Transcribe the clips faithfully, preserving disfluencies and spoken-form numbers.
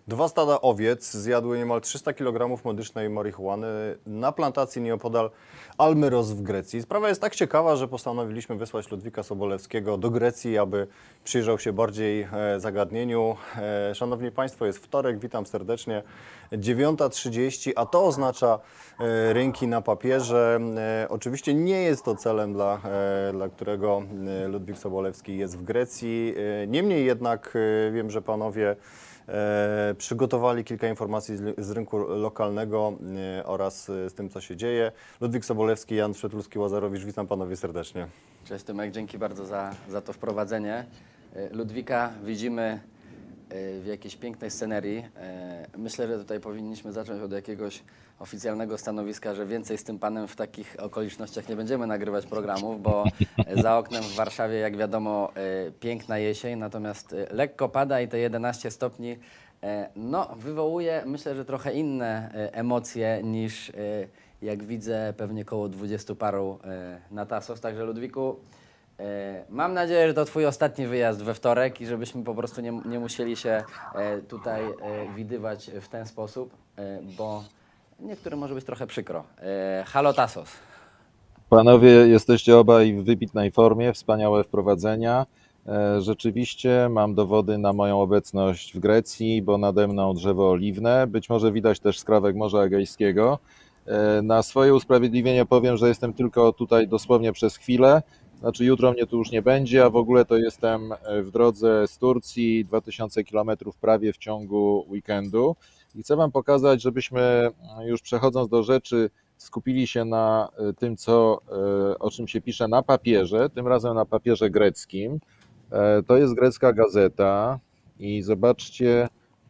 Dwa stada owiec zjadły niemal trzysta kilogramów medycznej marihuany na plantacji nieopodal Almyros w Grecji. Sprawa jest tak ciekawa, że postanowiliśmy wysłać Ludwika Sobolewskiego do Grecji, aby przyjrzał się bardziej e, zagadnieniu. E, Szanowni Państwo, jest wtorek, witam serdecznie, dziewiąta trzydzieści, a to oznacza e, rynki na papierze. E, Oczywiście nie jest to celem, dla, e, dla którego e, Ludwik Sobolewski jest w Grecji. E, Niemniej jednak e, wiem, że panowie E, przygotowali kilka informacji z, z rynku lokalnego e, oraz e, z tym, co się dzieje. Ludwik Sobolewski, Jan Przetulski-Łazarowicz, witam panowie serdecznie. Cześć Tymek, dzięki bardzo za, za to wprowadzenie. Ludwika widzimy w jakiejś pięknej scenerii. Myślę, że tutaj powinniśmy zacząć od jakiegoś oficjalnego stanowiska, że więcej z tym panem w takich okolicznościach nie będziemy nagrywać programów, bo za oknem w Warszawie, jak wiadomo, piękna jesień, natomiast lekko pada i te jedenaście stopni no, wywołuje, myślę, że trochę inne emocje niż jak widzę pewnie koło dwudziestu paru na Tasos. Także Ludwiku, mam nadzieję, że to twój ostatni wyjazd we wtorek i żebyśmy po prostu nie, nie musieli się tutaj widywać w ten sposób, bo niektórym może być trochę przykro. Halo Tasos. Panowie, jesteście obaj w wybitnej formie, wspaniałe wprowadzenia. Rzeczywiście mam dowody na moją obecność w Grecji, bo nade mną drzewo oliwne. Być może widać też skrawek Morza Egejskiego. Na swoje usprawiedliwienie powiem, że jestem tylko tutaj dosłownie przez chwilę. Znaczy jutro mnie tu już nie będzie, a w ogóle to jestem w drodze z Turcji, dwa tysiące kilometrów prawie w ciągu weekendu. I chcę wam pokazać, żebyśmy już przechodząc do rzeczy skupili się na tym, co, o czym się pisze na papierze, tym razem na papierze greckim. To jest grecka gazeta i zobaczcie,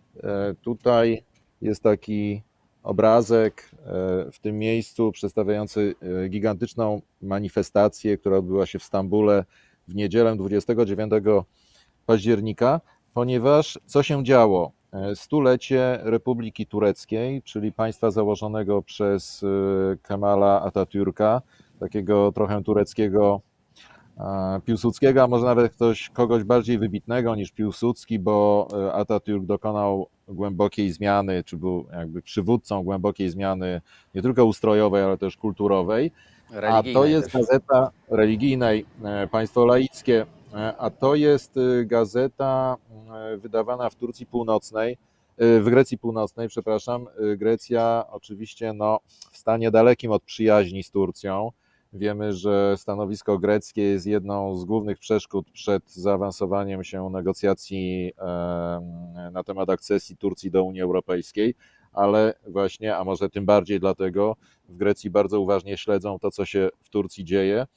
tutaj jest taki obrazek w tym miejscu przedstawiający gigantyczną manifestację, która odbyła się w Stambule w niedzielę dwudziestego dziewiątego października, ponieważ co się działo? Stulecie Republiki Tureckiej, czyli państwa założonego przez Kemala Atatürka, takiego trochę tureckiego Piłsudskiego, a może nawet ktoś, kogoś bardziej wybitnego niż Piłsudski, bo Atatürk dokonał głębokiej zmiany, czy był jakby przywódcą głębokiej zmiany nie tylko ustrojowej, ale też kulturowej. A to jest też. gazeta religijnej, państwo laickie, a to jest gazeta wydawana w Turcji Północnej, w Grecji Północnej, przepraszam. Grecja oczywiście no, w stanie dalekim od przyjaźni z Turcją. Wiemy, że stanowisko greckie jest jedną z głównych przeszkód przed zaawansowaniem się negocjacji na temat akcesji Turcji do Unii Europejskiej, ale właśnie, a może tym bardziej dlatego, w Grecji bardzo uważnie śledzą to, co się w Turcji dzieje.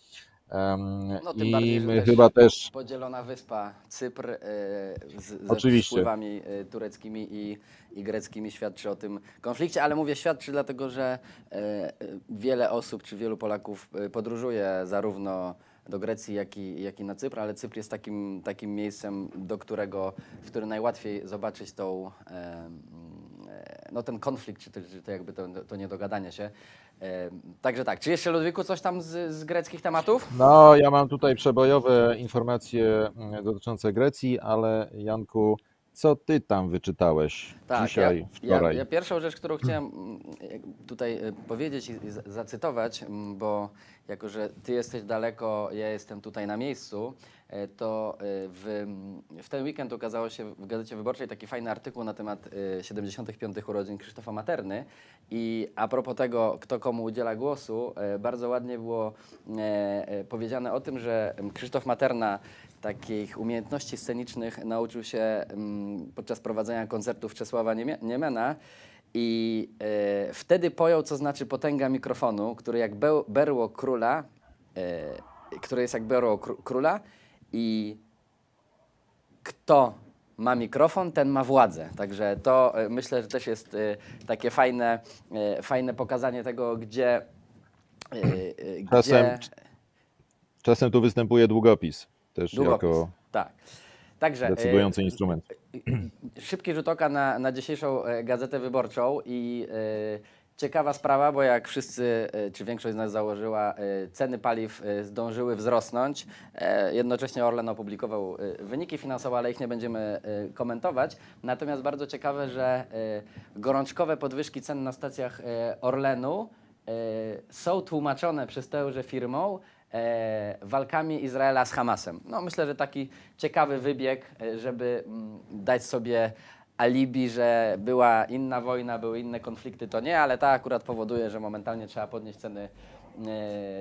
No, tym I bardziej, że my też chyba też. podzielona wyspa Cypr z, ze Oczywiście. wpływami tureckimi i, i greckimi świadczy o tym konflikcie, ale mówię świadczy dlatego, że wiele osób czy wielu Polaków podróżuje zarówno do Grecji, jak i, jak i na Cypr, ale Cypr jest takim, takim miejscem, do którego, w którym najłatwiej zobaczyć tą, no, ten konflikt, czy to, czy to jakby to, to niedogadanie się. Także tak, czy jeszcze Ludwiku coś tam z, z greckich tematów? No, ja mam tutaj przebojowe informacje dotyczące Grecji, ale Janku, co ty tam wyczytałeś Tak, dzisiaj, ja, wczoraj? Ja, ja pierwszą rzecz, którą chciałem tutaj powiedzieć i zacytować, bo jako, że ty jesteś daleko, ja jestem tutaj na miejscu, to w, w ten weekend ukazało się w Gazecie Wyborczej taki fajny artykuł na temat siedemdziesiątych piątych urodzin Krzysztofa Materny i a propos tego, kto komu udziela głosu, bardzo ładnie było powiedziane o tym, że Krzysztof Materna takich umiejętności scenicznych nauczył się podczas prowadzenia koncertów Czesława Niemena i e, wtedy pojął, co znaczy potęga mikrofonu, który jak beł, berło króla, e, który jest jak berło kró, króla i kto ma mikrofon, ten ma władzę. Także to e, myślę, że też jest e, takie fajne, e, fajne pokazanie tego, gdzie, e, e, Czasem, gdzie... czasem tu występuje długopis też Długopis, jako tak. Także decydujący e, instrument. Szybki rzut oka na, na dzisiejszą Gazetę Wyborczą i ciekawa sprawa, bo jak wszyscy, e, czy większość z nas założyła, e, ceny paliw e, zdążyły wzrosnąć. E, Jednocześnie Orlen opublikował e, wyniki finansowe, ale ich nie będziemy e, komentować. Natomiast bardzo ciekawe, że e, gorączkowe podwyżki cen na stacjach e, Orlenu e, są tłumaczone przez tęże firmą e, walkami Izraela z Hamasem. No, myślę, że taki ciekawy wybieg, e, żeby mm, dać sobie alibi, że była inna wojna, były inne konflikty, to nie, ale ta akurat powoduje, że momentalnie trzeba podnieść ceny, e,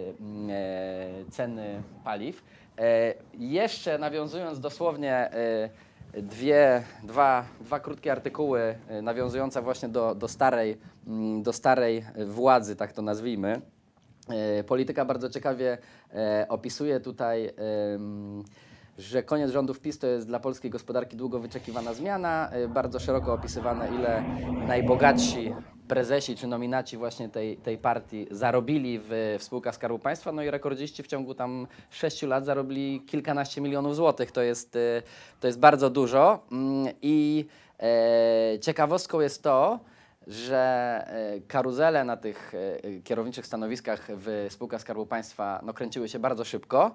e, ceny paliw. E, jeszcze nawiązując dosłownie e, dwie, dwa, dwa krótkie artykuły e, nawiązujące właśnie do, do, starej, mm, do starej władzy, tak to nazwijmy. E, Polityka bardzo ciekawie e, opisuje tutaj, em, że koniec rządów PiS to jest dla polskiej gospodarki długo wyczekiwana zmiana. E, Bardzo szeroko opisywane, ile najbogatsi prezesi czy nominaci właśnie tej, tej partii zarobili w, w spółkach Skarbu Państwa. No i rekordziści w ciągu tam sześciu lat zarobili kilkanaście milionów złotych. To jest, e, to jest bardzo dużo. Mm, I e, ciekawostką jest to, że e, karuzele na tych e, kierowniczych stanowiskach w spółkach Skarbu Państwa no, kręciły się bardzo szybko.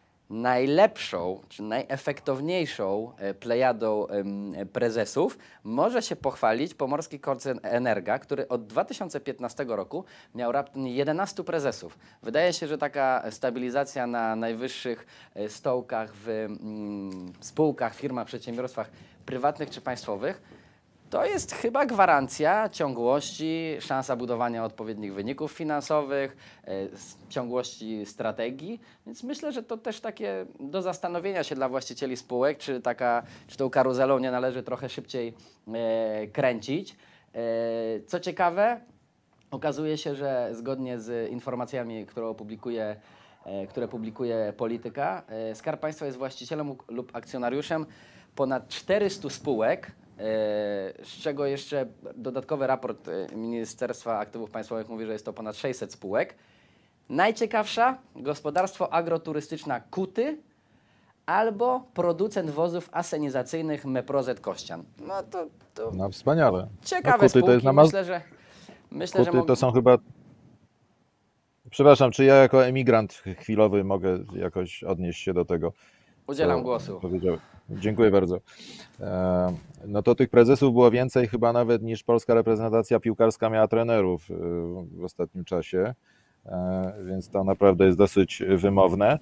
Najlepszą czy najefektowniejszą e, plejadą em, prezesów może się pochwalić pomorski koncern Energa, który od dwa tysiące piętnastego roku miał raptem jedenastu prezesów. Wydaje się, że taka stabilizacja na najwyższych e, stołkach w mm, spółkach, firmach, przedsiębiorstwach prywatnych czy państwowych to jest chyba gwarancja ciągłości, szansa budowania odpowiednich wyników finansowych, e, s- ciągłości strategii, więc myślę, że to też takie do zastanowienia się dla właścicieli spółek, czy, taka, czy tą karuzelą nie należy trochę szybciej e, kręcić. E, co ciekawe, okazuje się, że zgodnie z informacjami, które opublikuje, e, które publikuje Polityka, e, Skarb Państwa jest właścicielem u- lub akcjonariuszem ponad czterystu spółek, e, z czego jeszcze dodatkowy raport e, Ministerstwa Aktywów Państwowych mówi, że jest to ponad sześćset spółek. Najciekawsza, gospodarstwo agroturystyczne Kuty albo producent wozów asenizacyjnych Meprozet Kościan. No to, to No wspaniale. ciekawe no, Kuty spółki, to jest na Maz- myślę, że myślę, że Kuty mog- to są chyba... Przepraszam, czy ja jako emigrant chwilowy mogę jakoś odnieść się do tego? udzielam co głosu. powiedziałeś? Dziękuję bardzo. E, No to tych prezesów było więcej chyba nawet niż polska reprezentacja piłkarska miała trenerów e, w ostatnim czasie, E, więc to naprawdę jest dosyć wymowne.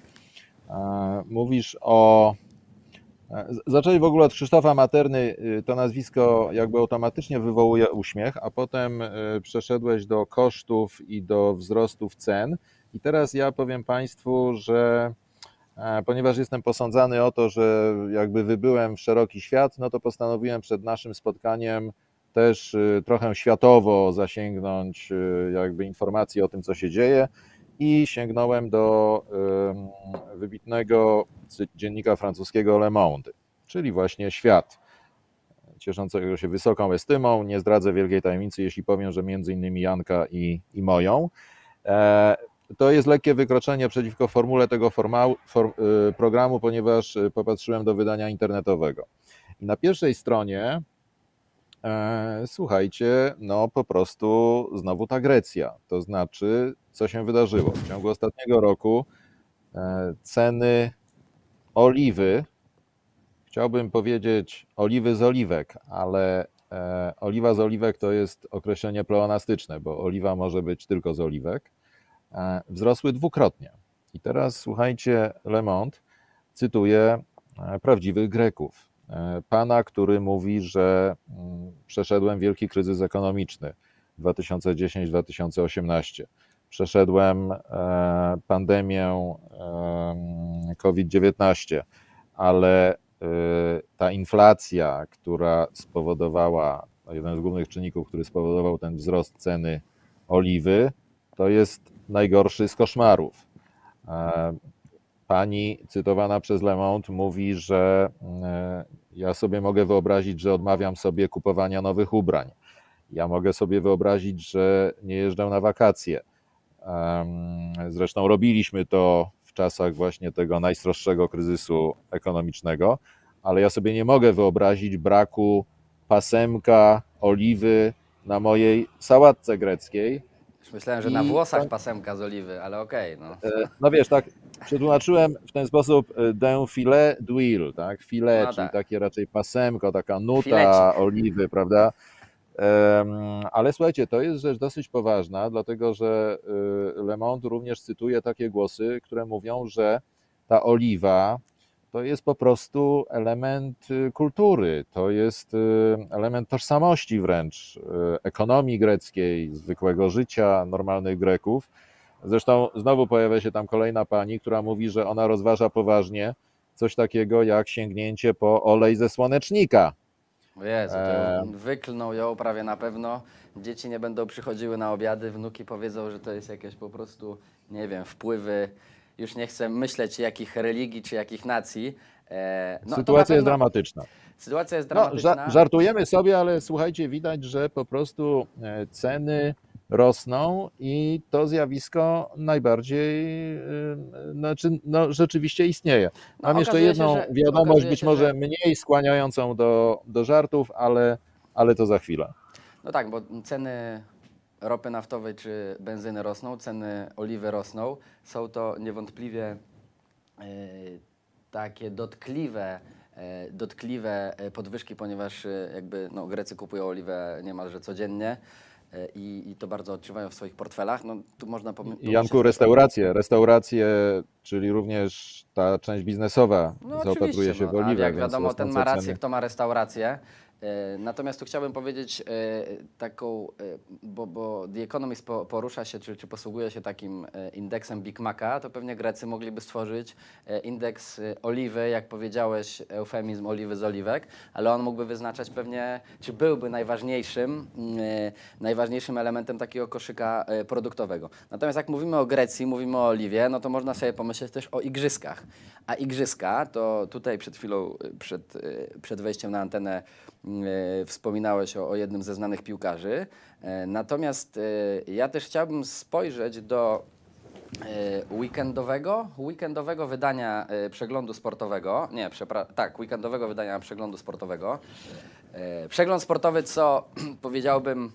E, Mówisz o... e, z- Zacząłeś w ogóle od Krzysztofa Materny, y, to nazwisko jakby automatycznie wywołuje uśmiech, a potem y, przeszedłeś do kosztów i do wzrostów cen. I teraz ja powiem Państwu, że e, ponieważ jestem posądzany o to, że jakby wybyłem w szeroki świat, no to postanowiłem przed naszym spotkaniem też y, trochę światowo zasięgnąć y, jakby informacji o tym, co się dzieje i sięgnąłem do ym, wybitnego cy- dziennika francuskiego Le Monde, czyli właśnie Świat, cieszącego się wysoką estymą. Nie zdradzę wielkiej tajemnicy, jeśli powiem, że między innymi Janka i, i moją. E, To jest lekkie wykroczenie przeciwko formule tego formału, for, y, programu, ponieważ y, popatrzyłem do wydania internetowego. I na pierwszej stronie, e, słuchajcie, no po prostu znowu ta Grecja. To znaczy, co się wydarzyło. W ciągu ostatniego roku e, ceny oliwy, chciałbym powiedzieć oliwy z oliwek, ale e, oliwa z oliwek to jest określenie pleonastyczne, bo oliwa może być tylko z oliwek, e, wzrosły dwukrotnie. I teraz słuchajcie, Le Monde cytuje e, prawdziwych Greków. E, Pana, który mówi, że mm, przeszedłem wielki kryzys ekonomiczny dwa tysiące dziesiąty do dwa tysiące osiemnastego. Przeszedłem e, pandemię e, COVID dziewiętnaście, ale e, ta inflacja, która spowodowała, jeden z głównych czynników, który spowodował ten wzrost ceny oliwy, to jest najgorszy z koszmarów. E, Pani cytowana przez Le Monde mówi, że e, ja sobie mogę wyobrazić, że odmawiam sobie kupowania nowych ubrań. Ja mogę sobie wyobrazić, że nie jeżdżę na wakacje. Em, Zresztą robiliśmy to w czasach właśnie tego najsroższego kryzysu ekonomicznego, ale ja sobie nie mogę wyobrazić braku pasemka oliwy na mojej sałatce greckiej. Już myślałem, że na I włosach pan- pasemka z oliwy, ale okej, no. E, No wiesz, tak przetłumaczyłem w ten sposób e, d'un filet d'huile, tak? Filet, No czyli tak. takie raczej pasemko, taka nuta Filecik. oliwy, prawda? Em, Ale słuchajcie, to jest rzecz dosyć poważna, dlatego że y, Le Monde również cytuje takie głosy, które mówią, że ta oliwa to jest po prostu element y, kultury, to jest y, element tożsamości wręcz, y, ekonomii greckiej, zwykłego życia normalnych Greków. Zresztą znowu pojawia się tam kolejna pani, która mówi, że ona rozważa poważnie coś takiego jak sięgnięcie po olej ze słonecznika. O Jezu, Eee. to wyklną ją prawie na pewno. Dzieci nie będą przychodziły na obiady, wnuki powiedzą, że to jest jakieś po prostu, nie wiem, wpływy. Już nie chcę myśleć jakich religii czy jakich nacji. Eee, no, to na Sytuacja jest pewno- dramatyczna. Sytuacja jest No, dramatyczna. ża- żartujemy sobie, ale słuchajcie, widać, że po prostu e, ceny rosną i to zjawisko najbardziej, y, znaczy, no, rzeczywiście istnieje. No, Mam jeszcze okazuje się, jedną że- wiadomość, okazuje być się, może że- mniej skłaniającą do, do żartów, ale, ale to za chwilę. No tak, bo ceny ropy naftowej czy benzyny rosną, ceny oliwy rosną. Są to niewątpliwie e, takie dotkliwe, e, dotkliwe e, podwyżki, ponieważ e, jakby no, Grecy kupują oliwę niemalże codziennie e, i, i to bardzo odczuwają w swoich portfelach. No, tu można pom- pomyśleć Janku, też- restauracje, restauracje, czyli również ta część biznesowa No zaopatruje oczywiście, się w no, oliwę, ale jak więc wiadomo, ten rosnące ma rację, ceny. kto ma restaurację. E, Natomiast tu chciałbym powiedzieć e, taką, e, bo, bo The Economist po, porusza się, czy, czy posługuje się takim e, indeksem Big Maca, to pewnie Grecy mogliby stworzyć e, indeks e, oliwy, jak powiedziałeś, eufemizm oliwy z oliwek, ale on mógłby wyznaczać pewnie, czy byłby najważniejszym, e, najważniejszym elementem takiego koszyka e, produktowego. Natomiast jak mówimy o Grecji, mówimy o oliwie, no to można sobie pomyśleć też o igrzyskach. A igrzyska, to tutaj przed chwilą, e, przed, e, przed wejściem na antenę e, wspominałeś o, o jednym ze znanych piłkarzy. E, Natomiast e, ja też chciałbym spojrzeć do e, weekendowego, weekendowego wydania e, przeglądu sportowego. Nie, przepra- tak, weekendowego wydania przeglądu sportowego. E, Przegląd sportowy, co powiedziałbym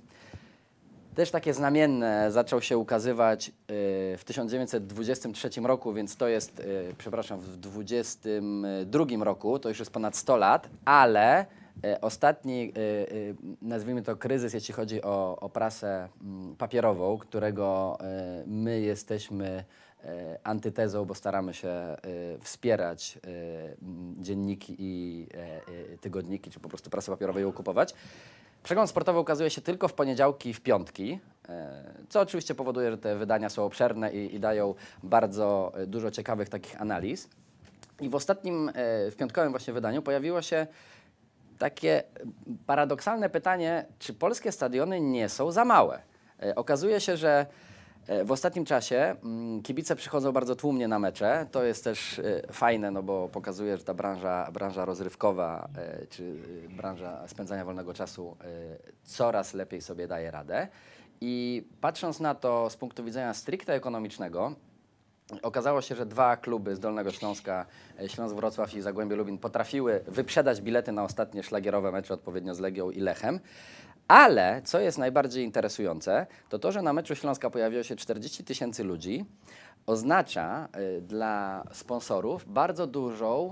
też takie znamienne, zaczął się ukazywać y, w tysiąc dziewięćset dwudziestym trzecim roku, więc to jest, y, przepraszam, w dwudziestym drugim roku, to już jest ponad sto lat, ale y, ostatni, y, y, nazwijmy to kryzys, jeśli chodzi o, o prasę mm, papierową, którego y, my jesteśmy y, antytezą, bo staramy się y, wspierać y, m, dzienniki i y, y, tygodniki, czy po prostu prasę papierową ją kupować. Przegląd sportowy ukazuje się tylko w poniedziałki i w piątki, e, co oczywiście powoduje, że te wydania są obszerne i, i dają bardzo e, dużo ciekawych takich analiz. I w ostatnim, e, w piątkowym właśnie wydaniu pojawiło się takie paradoksalne pytanie, czy polskie stadiony nie są za małe? E, Okazuje się, że e, w ostatnim czasie mm, kibice przychodzą bardzo tłumnie na mecze. To jest też e, fajne, no bo pokazuje, że ta branża, branża rozrywkowa e, czy e, branża spędzania wolnego czasu e, coraz lepiej sobie daje radę. I patrząc na to z punktu widzenia stricte ekonomicznego, okazało się, że dwa kluby z Dolnego Śląska, e, Śląsk Wrocław i Zagłębie Lubin, potrafiły wyprzedać bilety na ostatnie szlagierowe mecze, odpowiednio z Legią i Lechem. Ale co jest najbardziej interesujące, to to, że na meczu Śląska pojawiło się czterdzieści tysięcy ludzi, oznacza y, dla sponsorów bardzo dużą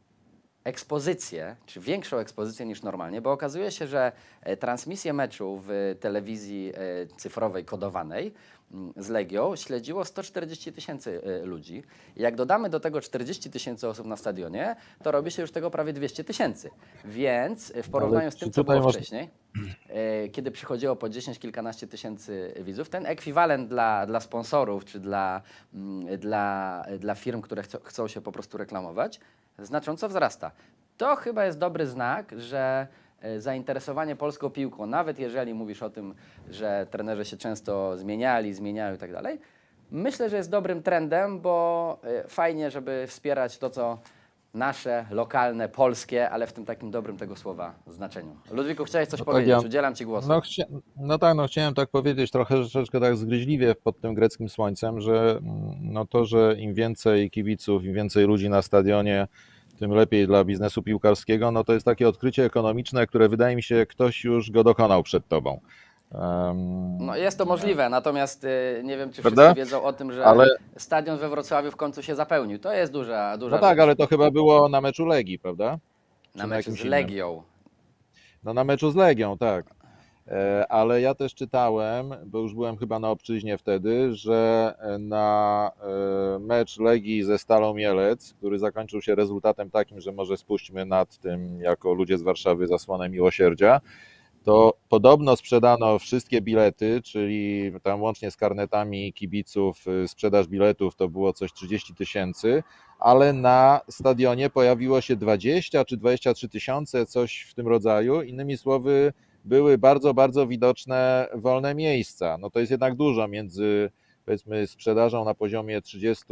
ekspozycję, czy większą ekspozycję niż normalnie, bo okazuje się, że e, transmisję meczu w telewizji e, cyfrowej, kodowanej mm, z Legią śledziło sto czterdzieści tysięcy e, ludzi. I jak dodamy do tego czterdzieści tysięcy osób na stadionie, to robi się już tego prawie dwieście tysięcy. Więc e, w porównaniu z czy tym, co tutaj było można- wcześniej, e, kiedy przychodziło po dziesięć, kilkanaście tysięcy widzów, ten ekwiwalent dla, dla sponsorów czy dla, mm, dla, dla firm, które chcą, chcą się po prostu reklamować, znacząco wzrasta. To chyba jest dobry znak, że e, zainteresowanie polską piłką, nawet jeżeli mówisz o tym, że trenerzy się często zmieniali, zmieniają i tak dalej, myślę, że jest dobrym trendem, bo e, fajnie, żeby wspierać to, co nasze, lokalne, polskie, ale w tym takim dobrym tego słowa znaczeniu. Ludwiku, chciałeś coś No tak, powiedzieć? ja- Udzielam Ci głosu. No, chcia, no tak, no chciałem tak powiedzieć trochę troszeczkę tak zgryźliwie pod tym greckim słońcem, że mm, no to, że im więcej kibiców, im więcej ludzi na stadionie, tym lepiej dla biznesu piłkarskiego, no to jest takie odkrycie ekonomiczne, które wydaje mi się, ktoś już go dokonał przed tobą. Em, No jest to możliwe, natomiast y, nie wiem, czy Prawda? wszyscy wiedzą o tym, że Ale- stadion we Wrocławiu w końcu się zapełnił. To jest duża, duża No tak, rzecz. ale to chyba było na meczu Legii, prawda? Na Czy na meczu z jakimś innym? Legią. No na meczu z Legią, tak. E, Ale ja też czytałem, bo już byłem chyba na obczyźnie wtedy, że na e, mecz Legii ze Stalą Mielec, który zakończył się rezultatem takim, że może spuśćmy nad tym jako ludzie z Warszawy zasłonę miłosierdzia, to podobno sprzedano wszystkie bilety, czyli tam łącznie z karnetami kibiców, y, sprzedaż biletów to było coś trzydzieści tysięcy, ale na stadionie pojawiło się dwadzieścia czy dwadzieścia trzy tysiące, coś w tym rodzaju. Innymi słowy, były bardzo, bardzo widoczne wolne miejsca. No to jest jednak dużo między, powiedzmy, sprzedażą na poziomie trzydzieści,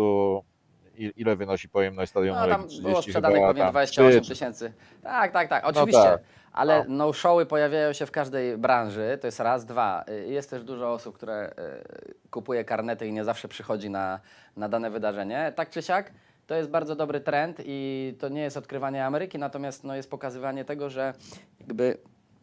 i- ile wynosi pojemność stadionu No tam Legii? było trzydzieści sprzedanych chyba, pewnie tam dwadzieścia osiem trzy, tysięcy. Tak, tak, tak, oczywiście. tak. Ale no showy pojawiają się w każdej branży, to jest raz, dwa. y, Jest też dużo osób, które y, kupuje karnety i nie zawsze przychodzi na, na dane wydarzenie. Tak czy siak, to jest bardzo dobry trend i to nie jest odkrywanie Ameryki, natomiast no, jest pokazywanie tego, że jakby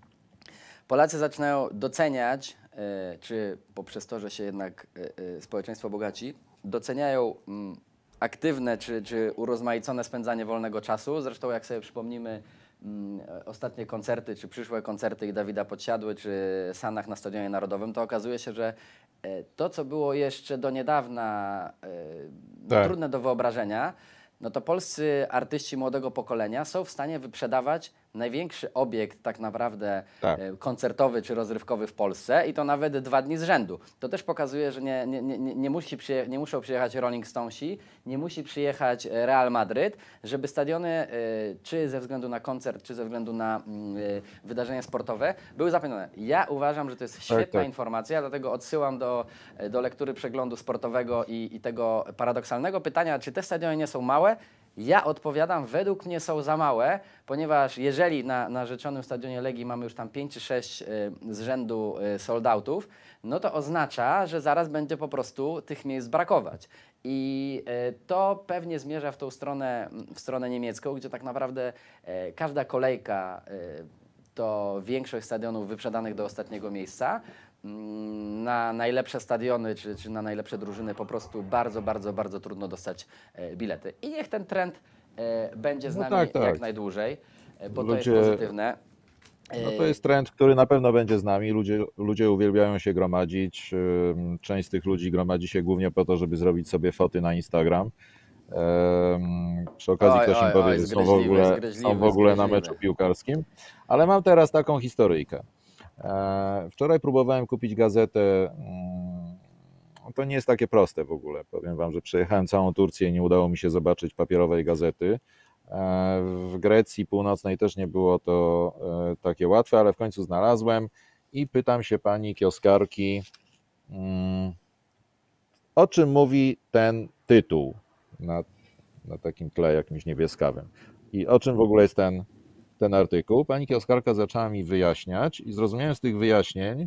Polacy zaczynają doceniać, y, czy poprzez to, że się jednak y, y, społeczeństwo bogaci, doceniają mm, aktywne czy, czy urozmaicone spędzanie wolnego czasu. Zresztą jak sobie przypomnimy mm, ostatnie koncerty, czy przyszłe koncerty i Dawida Podsiadły, czy Sanach na Stadionie Narodowym, to okazuje się, że e, to, co było jeszcze do niedawna e, no, Tak. trudne do wyobrażenia, no to polscy artyści młodego pokolenia są w stanie wyprzedawać największy obiekt tak naprawdę Tak. e, koncertowy czy rozrywkowy w Polsce i to nawet dwa dni z rzędu. To też pokazuje, że nie, nie, nie, nie, musi przyje, nie muszą przyjechać Rolling Stonesi, nie musi przyjechać e, Real Madryt, żeby stadiony, e, czy ze względu na koncert, czy ze względu na mm, e, wydarzenia sportowe, były zapełnione. Ja uważam, że to jest świetna tak. informacja, dlatego odsyłam do, e, do lektury przeglądu sportowego i, i tego paradoksalnego pytania, czy te stadiony nie są małe. Ja odpowiadam, według mnie są za małe, ponieważ jeżeli na, na rzeczonym stadionie Legii mamy już tam pięć czy sześć y, z rzędu y, sold outów, no to oznacza, że zaraz będzie po prostu tych miejsc brakować. I y, to pewnie zmierza w tą stronę, w stronę niemiecką, gdzie tak naprawdę y, każda kolejka y, to większość stadionów wyprzedanych do ostatniego miejsca. Mm, Na najlepsze stadiony czy, czy na najlepsze drużyny po prostu bardzo, bardzo, bardzo trudno dostać e, bilety. I niech ten trend e, będzie z No nami tak, tak. jak najdłużej, e, bo to Ludzie- jest pozytywne. E, No to jest trend, który na pewno będzie z nami. Ludzie, ludzie uwielbiają się gromadzić. Ym, Część z tych ludzi gromadzi się głównie po to, żeby zrobić sobie foty na Instagram. Ym, Przy okazji Oj, ktoś im oj, powie, oj, że są w zgryźliwy, ogóle, zgryźliwy, są w ogóle na zgryźliwy. meczu piłkarskim. Ale mam teraz taką historyjkę. E, Wczoraj próbowałem kupić gazetę. mm, To nie jest takie proste w ogóle. Powiem wam, że przejechałem całą Turcję i nie udało mi się zobaczyć papierowej gazety. E, W Grecji Północnej też nie było to e, takie łatwe, ale w końcu znalazłem i pytam się pani kioskarki, mm, o czym mówi ten tytuł na, na takim tle jakimś niebieskawym i o czym w ogóle jest ten, ten artykuł. Pani kioskarka zaczęła mi wyjaśniać i zrozumiałem z tych wyjaśnień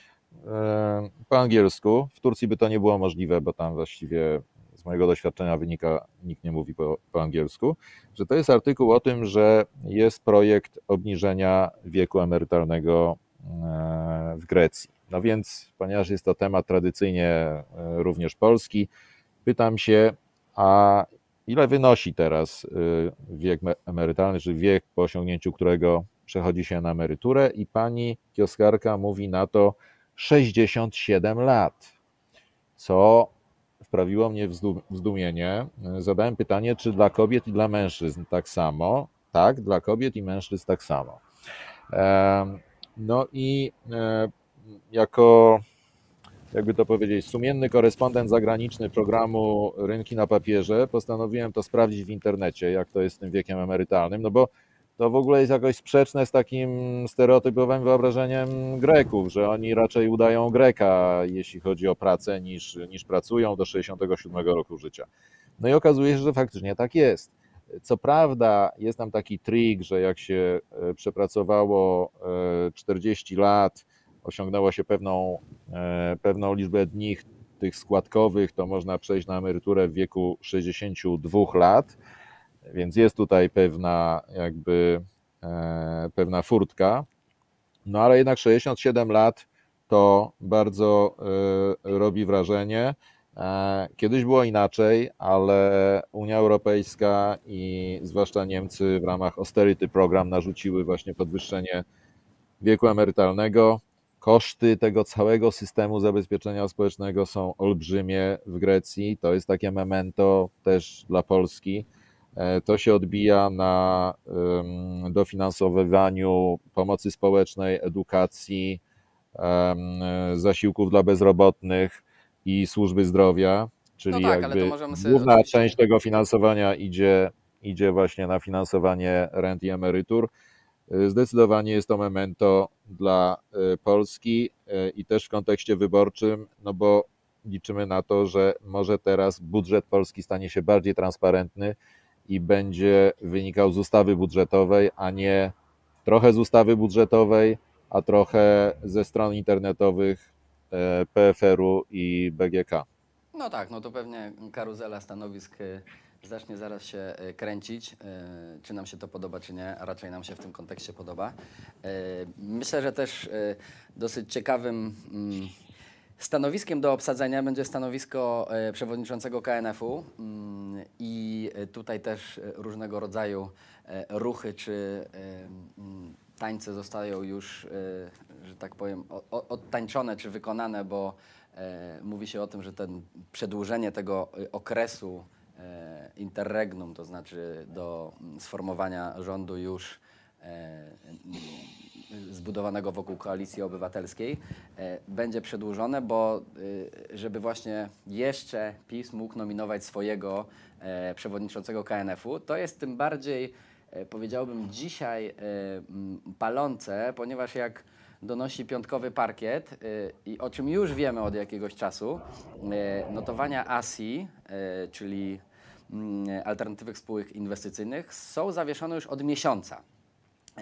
e, po angielsku. W Turcji by to nie było możliwe, bo tam właściwie z mojego doświadczenia wynika, nikt nie mówi po, po angielsku, że to jest artykuł o tym, że jest projekt obniżenia wieku emerytalnego e, w Grecji. No więc, ponieważ jest to temat tradycyjnie e, również polski, pytam się, a ile wynosi teraz e, wiek me- emerytalny, czy wiek, po osiągnięciu którego przechodzi się na emeryturę? I pani kioskarka mówi na to sześćdziesiąt siedem lat, co wprawiło mnie w zdu- w zdumienie. Zadałem pytanie, czy dla kobiet i dla mężczyzn tak samo? Tak, dla kobiet i mężczyzn tak samo. Em, No i e, jako, jakby to powiedzieć, sumienny korespondent zagraniczny programu Rynki na papierze, postanowiłem to sprawdzić w internecie, jak to jest z tym wiekiem emerytalnym, no bo to w ogóle jest jakoś sprzeczne z takim stereotypowym wyobrażeniem Greków, że oni raczej udają Greka, jeśli chodzi o pracę, niż, niż pracują do sześćdziesiątego siódmego roku życia. No i okazuje się, że faktycznie tak jest. Co prawda jest tam taki trik, że jak się e, przepracowało e, czterdzieści lat, osiągnęło się pewną, e, pewną liczbę dni tych składkowych, to można przejść na emeryturę w wieku sześćdziesięciu dwóch lat, więc jest tutaj pewna jakby e, pewna furtka, no ale jednak sześćdziesiąt siedem lat to bardzo y, robi wrażenie. E, Kiedyś było inaczej, ale Unia Europejska i zwłaszcza Niemcy w ramach austerity program narzuciły właśnie podwyższenie wieku emerytalnego. Koszty tego całego systemu zabezpieczenia społecznego są olbrzymie w Grecji. To jest takie memento też dla Polski. E, To się odbija na em, dofinansowywaniu pomocy społecznej, edukacji, em, zasiłków dla bezrobotnych i służby zdrowia, czyli No tak, ale to jakby możemy sobie główna oczywiście... część tego finansowania idzie, idzie właśnie na finansowanie rent i emerytur. Zdecydowanie jest to memento dla y, Polski y, i też w kontekście wyborczym, no bo liczymy na to, że może teraz budżet Polski stanie się bardziej transparentny i będzie wynikał z ustawy budżetowej, a nie trochę z ustawy budżetowej, a trochę ze stron internetowych e, P F R u i B G K. No tak, no to pewnie karuzela stanowisk y, zacznie zaraz się y, kręcić. Y, Czy nam się to podoba, czy nie, a raczej nam się w tym kontekście podoba. Y, Myślę, że też y, dosyć ciekawym mm, stanowiskiem do obsadzenia będzie stanowisko y, przewodniczącego K N F u mm, i y, tutaj też y, różnego rodzaju y, ruchy czy y, mm, tańce zostają już, y, że tak powiem, o- o- odtańczone czy wykonane, bo E, mówi się o tym, że ten przedłużenie tego y, okresu e, interregnum, to znaczy do mm, sformowania rządu już e, mm, zbudowanego wokół Koalicji Obywatelskiej, e, będzie przedłużone, bo y, żeby właśnie jeszcze PiS mógł nominować swojego e, przewodniczącego K N F u, to jest tym bardziej, e, powiedziałbym, dzisiaj e, m, palące, ponieważ jak donosi piątkowy parkiet y, i o czym już wiemy od jakiegoś czasu, y, notowania A S I, y, czyli y, alternatywnych spółek inwestycyjnych, są zawieszone już od miesiąca. Y,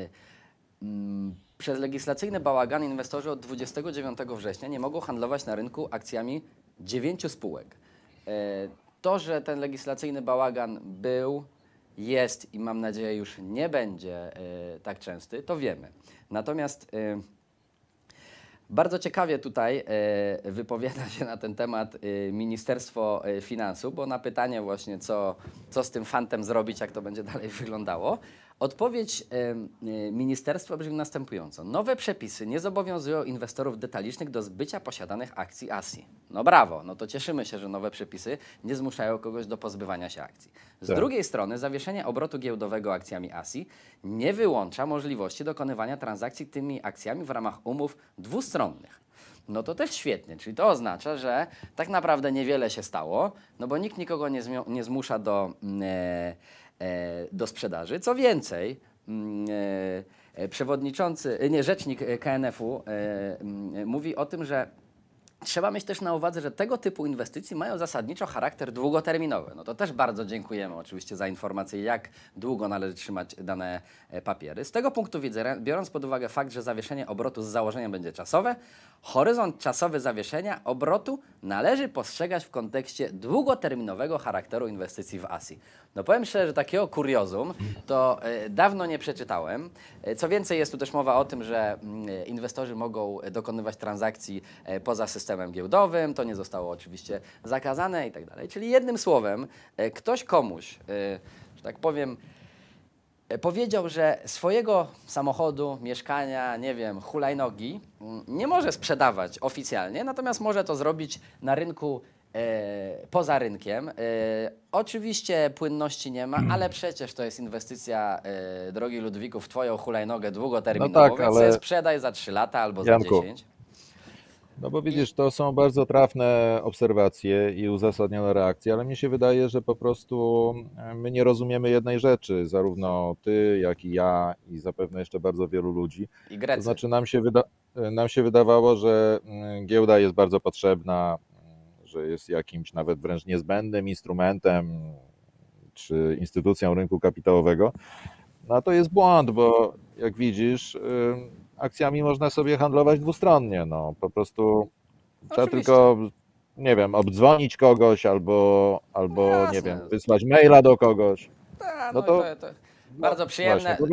mm, Przez legislacyjny bałagan inwestorzy od dwudziestego dziewiątego września nie mogą handlować na rynku akcjami dziewięciu spółek. Y, To, że ten legislacyjny bałagan był, jest i mam nadzieję już nie będzie y, tak częsty, to wiemy. Natomiast y, bardzo ciekawie tutaj y, wypowiada się na ten temat y, Ministerstwo y, Finansów, bo na pytanie właśnie, co, co z tym fantem zrobić, jak to będzie dalej wyglądało, odpowiedź y, y, ministerstwa brzmi następująco. Nowe przepisy nie zobowiązują inwestorów detalicznych do zbycia posiadanych akcji A S I. No brawo, no to cieszymy się, że nowe przepisy nie zmuszają kogoś do pozbywania się akcji. Z Tak. drugiej strony zawieszenie obrotu giełdowego akcjami A S I nie wyłącza możliwości dokonywania transakcji tymi akcjami w ramach umów dwustronnych. No to też świetnie, czyli to oznacza, że tak naprawdę niewiele się stało, no bo nikt nikogo nie, zmio- nie zmusza do, mm, e, e, do sprzedaży. Co więcej, mm, e, e, przewodniczący, e, nie, rzecznik e, K N F u e, mm, mówi o tym, że trzeba mieć też na uwadze, że tego typu inwestycje mają zasadniczo charakter długoterminowy. No to też bardzo dziękujemy oczywiście za informację, jak długo należy trzymać dane e, papiery. Z tego punktu widzenia, biorąc pod uwagę fakt, że zawieszenie obrotu z założenia będzie czasowe, horyzont czasowy zawieszenia obrotu należy postrzegać w kontekście długoterminowego charakteru inwestycji w A S I. No powiem szczerze, że takiego kuriozum to e, dawno nie przeczytałem. E, Co więcej, jest tu też mowa o tym, że mm, e, inwestorzy mogą e, dokonywać transakcji e, poza systemem giełdowym. To nie zostało oczywiście zakazane i tak dalej. Czyli jednym słowem, e, ktoś komuś, e, że tak powiem, e, powiedział, że swojego samochodu, mieszkania, nie wiem, hulajnogi mm, nie może sprzedawać oficjalnie, natomiast może to zrobić na rynku e, poza rynkiem. E, oczywiście płynności nie ma, ale przecież to jest inwestycja, e, drogi Ludwiku, w twoją hulajnogę długoterminową, No tak, więc ale- sobie sprzedaj za trzy lata albo Janku, za dziesięć. No bo widzisz, to są bardzo trafne obserwacje i uzasadnione reakcje, ale mi się wydaje, że po prostu my nie rozumiemy jednej rzeczy, zarówno ty, jak i ja i zapewne jeszcze bardzo wielu ludzi. I To Grecy. znaczy nam się, wyda nam się wydawało, że mm, giełda jest bardzo potrzebna, mm, że jest jakimś nawet wręcz niezbędnym instrumentem czy instytucją rynku kapitałowego. No to jest błąd, bo jak widzisz, ym, akcjami można sobie handlować dwustronnie. No, po prostu trzeba Oczywiście. tylko, nie wiem, obdzwonić kogoś albo, albo No nie jasne. wiem, wysłać maila do kogoś. Ta, No no to- to, to bardzo przyjemne. Właśnie, po prostu No,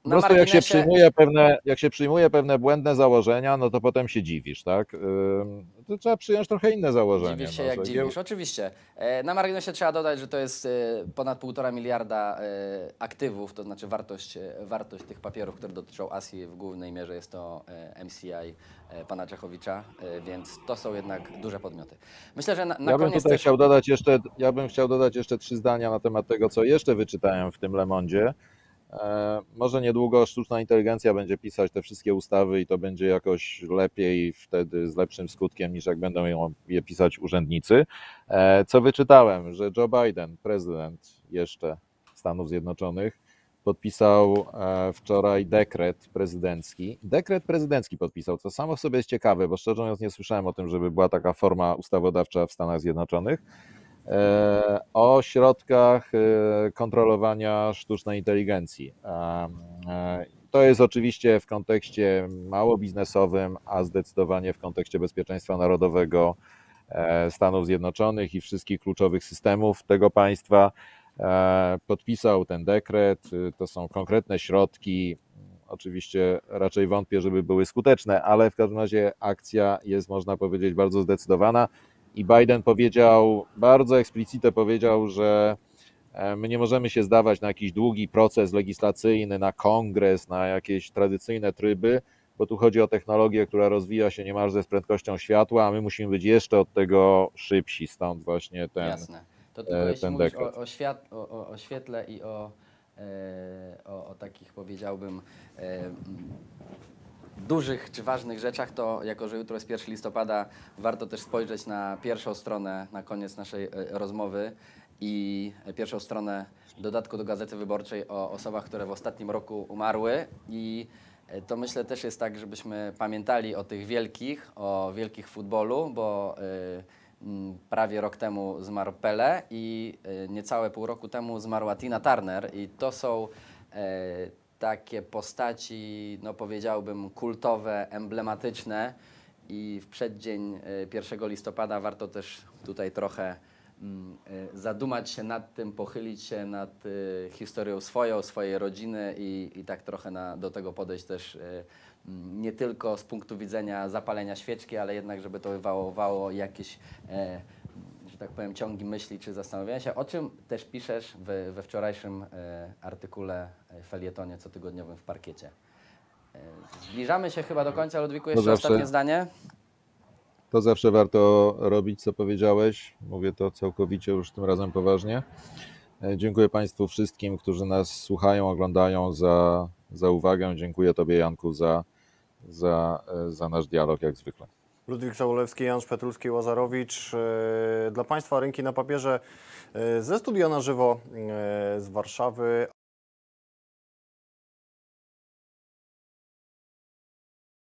Po na prostu jak się, marginesie- przyjmuje pewne, jak się przyjmuje pewne błędne założenia, no to potem się dziwisz, tak? Ym, To trzeba przyjąć trochę inne założenie. Dziwisz się no, jak że dziwisz, oczywiście. E, Na marginesie trzeba dodać, że to jest e, ponad półtora miliarda e, aktywów, to znaczy wartość, e, wartość tych papierów, które dotyczą Azji, w głównej mierze jest to e, M C I e, pana Czechowicza, e, więc to są jednak duże podmioty. Myślę, że na, na Ja bym koniec tutaj też... chciał dodać jeszcze, ja bym chciał dodać jeszcze trzy zdania na temat tego, co jeszcze wyczytałem w tym Le Mondzie. E, Może niedługo sztuczna inteligencja będzie pisać te wszystkie ustawy i to będzie jakoś lepiej, wtedy z lepszym skutkiem, niż jak będą ją- je pisać urzędnicy. E, Co wyczytałem, że Joe Biden, prezydent jeszcze Stanów Zjednoczonych, podpisał e, wczoraj dekret prezydencki. Dekret prezydencki podpisał, co samo w sobie jest ciekawe, bo szczerze mówiąc nie słyszałem o tym, żeby była taka forma ustawodawcza w Stanach Zjednoczonych, e, o środkach e, kontrolowania sztucznej inteligencji. E, e, To jest oczywiście w kontekście mało biznesowym, a zdecydowanie w kontekście bezpieczeństwa narodowego e, Stanów Zjednoczonych i wszystkich kluczowych systemów tego państwa. E, Podpisał ten dekret, y, to są konkretne środki. Oczywiście raczej wątpię, żeby były skuteczne, ale w każdym razie akcja jest, można powiedzieć, bardzo zdecydowana. I Biden powiedział, bardzo eksplicite powiedział, że e, my nie możemy się zdawać na jakiś długi proces legislacyjny, na kongres, na jakieś tradycyjne tryby, bo tu chodzi o technologię, która rozwija się niemalże z prędkością światła, a my musimy być jeszcze od tego szybsi, stąd właśnie ten, Jasne. To tylko e, jeśli ten mówisz dekret. o, o, świat, o, o, o świetle i o, e, o, o takich, powiedziałbym, e, m, dużych czy ważnych rzeczach, to jako, że jutro jest pierwszego listopada, warto też spojrzeć na pierwszą stronę, na koniec naszej e, rozmowy i pierwszą stronę dodatku do Gazety Wyborczej o osobach, które w ostatnim roku umarły i e, to myślę też jest tak, żebyśmy pamiętali o tych wielkich, o wielkich w futbolu, bo e, m, prawie rok temu zmarł Pele i e, niecałe pół roku temu zmarła Tina Turner i to są e, takie postaci, no powiedziałbym, kultowe, emblematyczne i w przeddzień e, pierwszego listopada warto też tutaj trochę mm, e, zadumać się nad tym, pochylić się nad e, historią swoją, swojej rodziny i, i tak trochę na, do tego podejść też e, m, nie tylko z punktu widzenia zapalenia świeczki, ale jednak, żeby to wywoływało jakieś e, że tak powiem, ciągi myśli czy zastanowienia się, o czym też piszesz we, we wczorajszym e, artykule, e, felietonie cotygodniowym w Parkiecie. E, zbliżamy się chyba do końca. Ludwiku, jeszcze zawsze- ostatnie zdanie. To zawsze warto robić, co powiedziałeś. Mówię to całkowicie już tym razem poważnie. E, Dziękuję Państwu wszystkim, którzy nas słuchają, oglądają za, za uwagę. Dziękuję Tobie, Janku, za, za, e, za nasz dialog, jak zwykle. Ludwik Sobolewski, Jan Szpetulski, Łazarowicz. E, Dla Państwa rynki na papierze e, ze studia na żywo e, z Warszawy,